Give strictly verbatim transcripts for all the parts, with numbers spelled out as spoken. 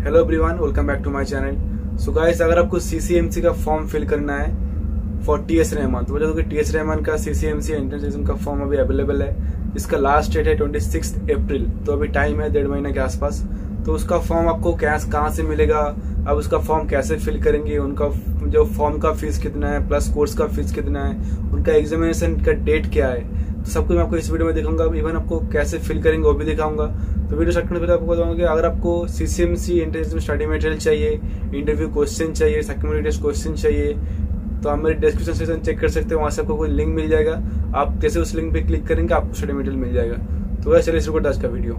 Hello everyone, welcome back to my channel. So guys, अगर आपको CCMC का form fill करना है फॉर टीएस रहमान, तो बता दो कि टीएस रहमान का सीसीएमसी एंट्रेंस एग्जाम का फॉर्म अभी अवेलेबल है। इसका लास्ट डेट है छब्बीस अप्रैल, तो अभी टाइम है डेढ़ महीने के आसपास। तो उसका फॉर्म आपको कहाँ से मिलेगा, अब उसका फॉर्म कैसे फिल करेंगे, उनका जो फॉर्म का फीस कितना है प्लस कोर्स का फीस कितना है, उनका एग्जामिनेशन का डेट क्या है, तो सब कुछ मैं आपको इस वीडियो में दिखाऊंगा। इवन आपको कैसे फिल करेंगे वो भी दिखाऊंगा। तो वीडियो स्टार्ट करने से पहले आपको बताऊंगा कि अगर आपको सीसीएमसी एंट्रेंस में स्टडी मटेरियल चाहिए, इंटरव्यू क्वेश्चन चाहिए, सप्लीमेंट्री टेस्ट क्वेश्चन चाहिए, तो आप मेरे डिस्क्रिप्शन सेक्शन चेक कर सकते हो, वहां से आपको कोई लिंक मिल जाएगा। आप जैसे उस लिंक पे क्लिक करेंगे आपको स्टडी मटेरियल मिल जाएगा। तो वैसे चलिए शुरू करते हैं आज का वीडियो।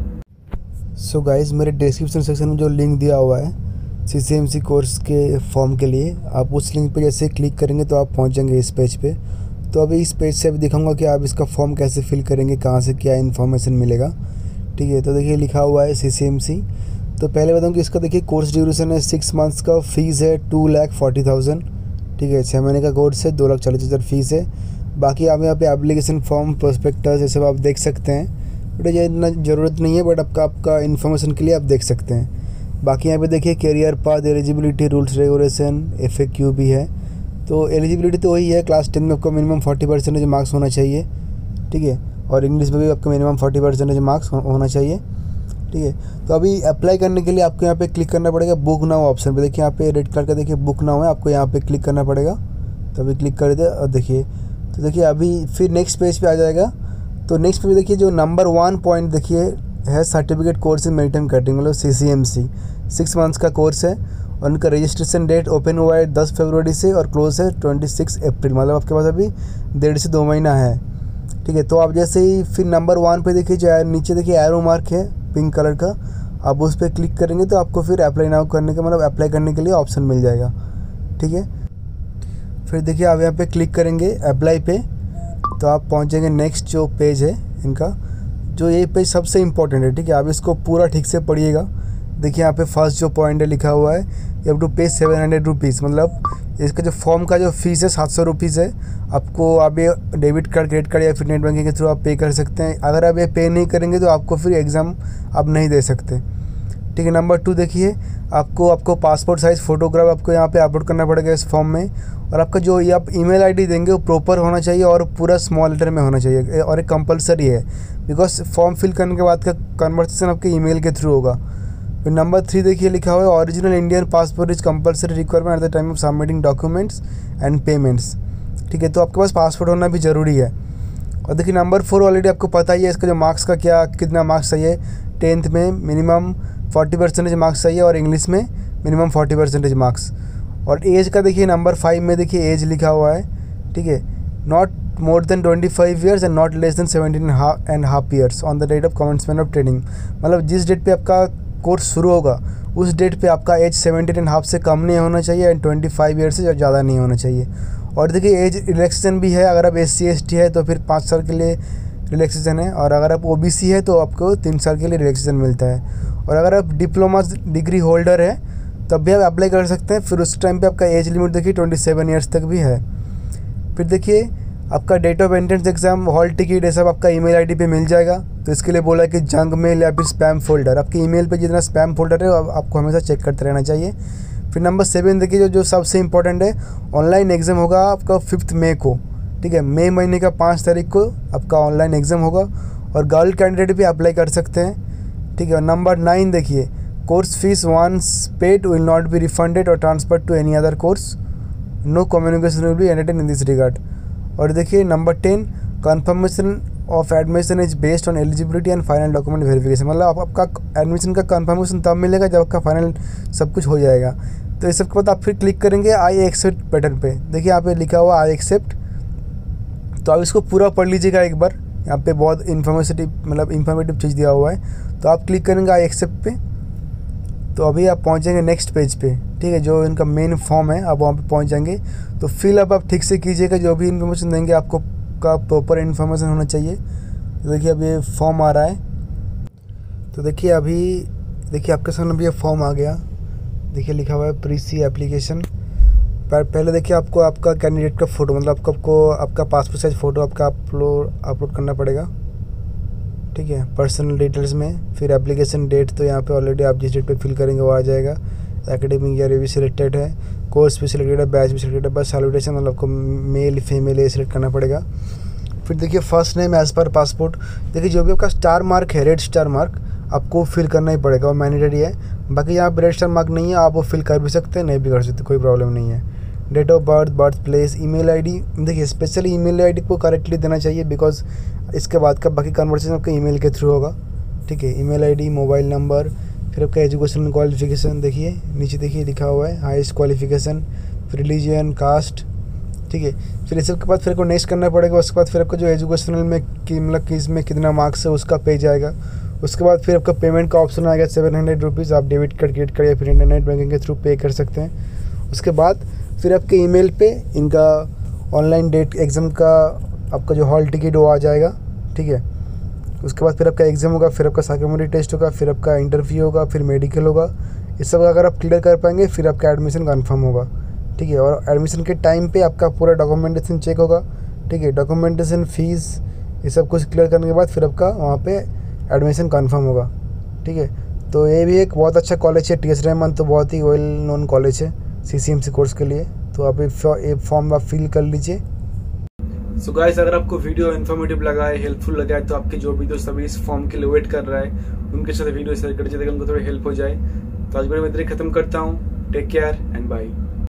सो so गाइज, मेरे डिस्क्रिप्शन सेक्शन में जो लिंक दिया हुआ है सीसीएमसी कोर्स के फॉर्म के लिए, आप उस लिंक पे जैसे क्लिक करेंगे तो आप पहुंच जाएंगे इस पेज पे। तो अभी इस पेज से अभी दिखाऊंगा कि आप इसका फॉर्म कैसे फिल करेंगे, कहाँ से क्या इन्फॉर्मेशन मिलेगा। ठीक है, तो देखिए लिखा हुआ है सीसीएमसी। तो पहले बताऊँ कि इसका देखिए कोर्स ड्यूरेशन है सिक्स मंथ्स का, फीस है टू लैख फोर्टी थाउजेंड। ठीक है, छः महीने का कोर्स है, दो लाख चालीस हज़ार फीस है। बाकी आप यहाँ पे एप्लीकेशन फॉर्म, प्रोस्पेक्टस ये सब आप देख सकते हैं, बट ये इतना ज़रूरत नहीं है, बट आपका आपका इन्फॉर्मेशन के लिए आप देख सकते हैं। बाकी यहाँ पे देखिए career path, eligibility, rules regulation, F A Q भी है। तो एलिजिबिलिटी तो वही है, क्लास टेन में आपको मिनिमम फोर्टी परसेंटेज मार्क्स होना चाहिए। ठीक है, और इंग्लिश में भी आपको मिनिमम फोर्टी परसेंटेज मार्क्स होना चाहिए। ठीक है, तो अभी अप्लाई करने के लिए आपको यहाँ पे क्लिक करना पड़ेगा बुक नाउ ऑप्शन पे। देखिए यहाँ पे रेड कलर का देखिए बुक नाउ है, आपको यहाँ पे क्लिक करना पड़ेगा। तो अभी क्लिक कर दे और देखिए, तो देखिए अभी फिर नेक्स्ट पेज पे आ जाएगा। तो नेक्स्ट पे देखिए जो नंबर वन पॉइंट देखिए है certificate course in maritime catering, मतलब सीसीएमसी सिक्स मंथ्स का कोर्स है। और उनका रजिस्ट्रेशन डेट ओपन हुआ है दस फरवरी से और क्लोज है छब्बीस अप्रैल, मतलब आपके पास अभी डेढ़ से दो महीना है। ठीक है, तो आप जैसे ही फिर नंबर वन पे देखिए जो नीचे देखिए एरो मार्क है पिंक कलर का, आप उस पर क्लिक करेंगे तो आपको फिर अप्लाई नाउ करने का, मतलब अप्लाई करने के लिए ऑप्शन मिल जाएगा। ठीक है, फिर देखिए आप यहाँ पे क्लिक करेंगे अप्लाई पे, तो आप पहुँचेंगे नेक्स्ट जो पेज है इनका, जो ये पेज सबसे इम्पोर्टेंट है। ठीक है, आप इसको पूरा ठीक से पढ़िएगा। देखिए यहाँ पे फर्स्ट जो पॉइंट है लिखा हुआ है, you have to pay seven hundred rupees, मतलब इसका जो फॉर्म का जो फीस है सात सौ रुपीज़ है। आपको आप ये डेबिट कार्ड, क्रेडिट कार्ड या फिर नेट बैंकिंग के थ्रू आप पे कर सकते हैं। अगर आप ये पे नहीं करेंगे तो आपको फिर एग्ज़ाम आप नहीं दे सकते। ठीक है, नंबर टू देखिए, आपको आपको पासपोर्ट साइज़ फ़ोटोग्राफ आपको यहाँ पे अपलोड करना पड़ेगा इस फॉर्म में। और आपका जो ये आप ईमेल आईडी देंगे वो प्रॉपर होना चाहिए और पूरा स्मॉल लेटर में होना चाहिए, और एक कंपलसरी है, बिकॉज फॉर्म फिल करने के बाद का कन्वर्सेशन आपके ईमेल के थ्रू होगा। फिर नंबर थ्री देखिए लिखा हुआ है original Indian passport is compulsory requirement at the time of submitting documents and payments. ठीक है, तो आपके पास पासपोर्ट होना भी ज़रूरी है। और देखिए नंबर फोर ऑलरेडी आपको पता ही है, इसका जो मार्क्स का क्या कितना मार्क्स चाहिए। टेंथ में मिनिमम फोर्टी परसेंटेज मार्क्स चाहिए और इंग्लिश में मिनिमम फोर्टी परसेंटेज मार्क्स। और एज का देखिए नंबर फाइव में देखिए एज लिखा हुआ है। ठीक है, not more than twenty five years and not less than seventeen and half years on the date of commencement of training, मतलब जिस डेट पे आपका कोर्स शुरू होगा उस डेट पे आपका एज सेवेंटीन एंड हाफ से कम नहीं होना चाहिए एंड ट्वेंटी फाइव ईयर से ज़्यादा नहीं होना चाहिए। और देखिए एज रिलैक्सेशन भी है, अगर आप एस सी एस टी है तो फिर पाँच साल के लिए रिलैक्सेशन है, और अगर आप ओ बी सी है तो आपको तीन साल के लिए रिलैक्सेशन मिलता है। और अगर आप डिप्लोमा डिग्री होल्डर है तब भी आप अप्लाई कर सकते हैं। फिर उस टाइम पे आपका एज लिमिट देखिए ट्वेंटी सेवन ईयर्स तक भी है। फिर देखिए आपका date of entrance exam, hall ticket, ये सब आपका ईमेल आईडी पे मिल जाएगा। तो इसके लिए बोला कि जंक मेल या फिर स्पैम फोल्डर, आपके ईमेल पे जितना स्पैम फोल्डर है आपको हमेशा चेक करते रहना चाहिए। फिर नंबर सेवन देखिए जो जो सबसे इंपॉर्टेंट है, ऑनलाइन एग्ज़ाम होगा आपका फिफ्थ मई को। ठीक है, मई महीने का पाँच तारीख को आपका ऑनलाइन एग्ज़ाम होगा, और गर्ल कैंडिडेट भी अप्लाई कर सकते हैं। ठीक है, और नंबर नाइन देखिए course fees once paid will not be refunded और transfer to any other course, no communication will be entertain in this regard. और देखिए number ten confirmation of admission is based on eligibility and final document verification, मतलब आप, आपका admission का conformation तब मिलेगा जब आपका फाइनल सब कुछ हो जाएगा। तो इस सब के बाद आप फिर क्लिक करेंगे आई एक्सेप्ट बटन पे। देखिए यहाँ पे लिखा हुआ आई एक्सेप्ट, तो आप इसको पूरा पढ़ लीजिएगा एक बार, यहाँ पे बहुत इन्फॉर्मेटिव मतलब इन्फॉर्मेटिव चीज़ दिया हुआ है। तो आप क्लिक करेंगे आई एक्सेप्ट पे, तो अभी आप पहुँचेंगे नेक्स्ट पेज पे। ठीक है, जो इनका मेन फॉर्म है आप वहाँ पे पहुँच जाएंगे। तो फिल अब आप ठीक से कीजिएगा, जो भी इन्फॉर्मेशन देंगे आपको का प्रॉपर इन्फॉर्मेशन होना चाहिए। तो देखिए अब ये फॉर्म आ रहा है, तो देखिए अभी देखिए आपके सामने भी ये फॉर्म आ गया। देखिए लिखा हुआ है प्री सी एप्लीकेशन। पहले देखिए आपको आपका कैंडिडेट का फ़ोटो, मतलब आपको आपको आपका पासपोर्ट साइज फ़ोटो आपका अपलोड अपलोड करना पड़ेगा। ठीक है। पर्सनल डिटेल्स में फिर एप्लीकेशन डेट, तो यहाँ पे ऑलरेडी आप जिस डेट पे फिल करेंगे वो आ जाएगा। एकेडमिक ईयर भी सिलेक्टेड है, कोर्स भी सिलेक्टेड है, बैच भी सिलेक्टेड है, बस सैलुटेशन मतलब आपको मेल फीमेल ये सिलेक्ट करना पड़ेगा। फिर देखिए first name as per passport, देखिए जो भी आपका स्टार मार्क है, रेड स्टार मार्क आपको फिल करना ही पड़ेगा, वो मैंडेटरी है। बाकी यहाँ पर रेड स्टार मार्क नहीं है, आप वो फिल कर भी सकते हैं, नहीं भी कर सकते, कोई प्रॉब्लम नहीं है। Date of birth, birth place, email ID, देखिए स्पेशली ईमेल आईडी को करेक्टली देना चाहिए, बिकॉज इसके बाद का बाकी कन्वर्सेशन आपके ईमेल के थ्रू होगा, ठीक है। ईमेल आईडी, मोबाइल नंबर, फिर आपका एजुकेशन क्वालिफिकेशन, देखिए नीचे देखिए लिखा हुआ है हाईएस्ट क्वालिफिकेशन, फिर रिलीजन, कास्ट, ठीक है। फिर इस सब के बाद फिर आपको नेक्स्ट करना पड़ेगा। उसके बाद फिर आपका जो एजुकेशनल में कि मतलब कि इसमें कितना मार्क्स है उसका पेज आएगा। उसके बाद फिर आपका पेमेंट का ऑप्शन आएगा सेवन हंड्रेड रुपीज़, आप डेबिट कार्ड क्रेडिट कार्ड या फिर इंटरनेट बैंकिंग के थ्रू पे कर सकते हैं। उसके बाद फिर आपके ईमेल पे इनका ऑनलाइन डेट एग्ज़ाम का आपका जो हॉल टिकट वो आ जाएगा, ठीक है। उसके बाद फिर आपका एग्ज़ाम होगा, फिर आपका साइकोमेट्री टेस्ट होगा, फिर आपका इंटरव्यू होगा, फिर मेडिकल होगा। इस सब अगर आप क्लियर कर पाएंगे फिर आपका एडमिशन कंफर्म होगा, ठीक है। और एडमिशन के टाइम पे आपका पूरा डॉक्यूमेंटेशन चेक होगा, ठीक है। डॉक्यूमेंटेशन, फीस, ये सब कुछ क्लियर करने के बाद फिर आपका वहाँ पे एडमिशन कंफर्म होगा, ठीक है। तो ये भी एक बहुत अच्छा कॉलेज है, टी एस रहमान, तो बहुत ही वेल नोन कॉलेज है सी सी एम सी कोर्स के लिए। तो आप ये फॉर्म आप फिल कर लीजिए। सो गाइस, अगर आपको वीडियो इन्फॉर्मेटिव लगा है, हेल्पफुल लगा है, तो आपके जो भी दोस्त अभी इस फॉर्म के लिए वेट कर रहा है उनके साथ वीडियो शेयर कर दीजिए ताकि उनको थोड़ी हेल्प हो जाए। तो आज वीडियो में इतना खत्म करता हूँ। Take care and bye.